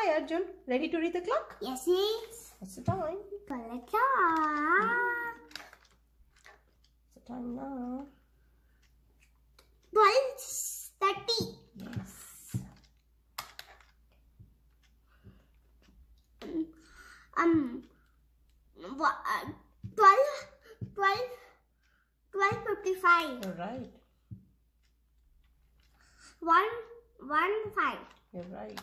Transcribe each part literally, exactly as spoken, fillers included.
Hi Arjun, ready to read the clock? Yes, yes. What's the time? Twelve o'clock. What's the time now? Twelve thirty. Yes. Um. What? Twelve. Twelve. Twelve fifty-five. You're right. One. One five. You're right.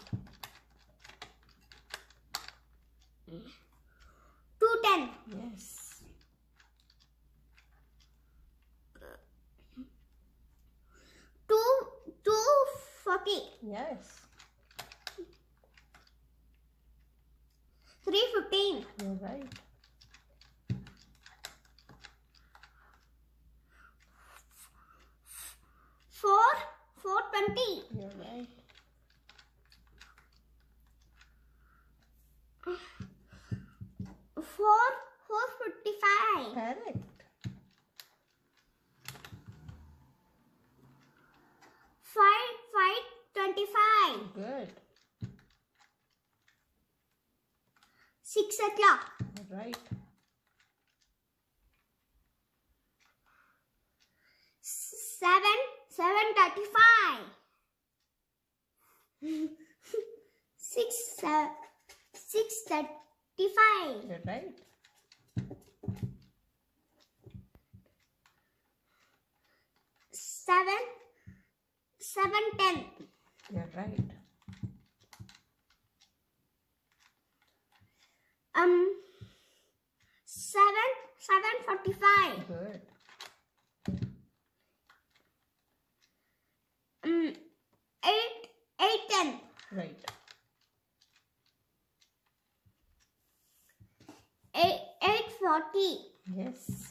Two ten. Yes. Two. Two forty. Yes. Three fifteen. You're right. Four. Four twenty. You're right. Four. Four fifty-five. Correct. Five. Five twenty-five. Good. Six o'clock. You're right. Seven. Seven thirty-five. Six. Uh, six thirty-five. You're right. Seven. Seven ten. You're right. Um. Seven. Seven forty-five. Good. Um. Eight. Eight ten. Right. Eight. Eight forty. Yes.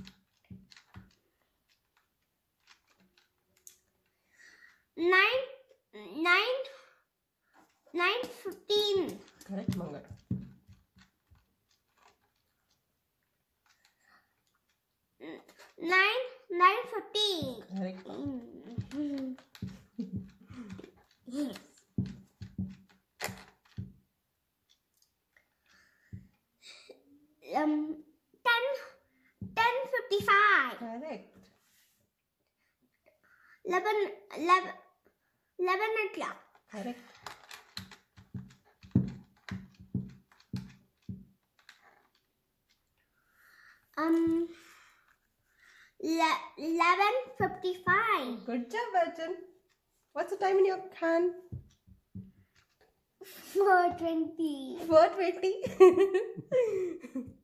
Nine. Nine. Nine fifteen. Correct, Mangal. Nine. Nine fifteen. Correct. Yes. Um, ten, ten fifty-five. Correct. Eleven, eleven, eleven o'clock. Correct. Um, eleven fifty-five. Good job, Arjun. What's the time in your hand? Four twenty. four twenty.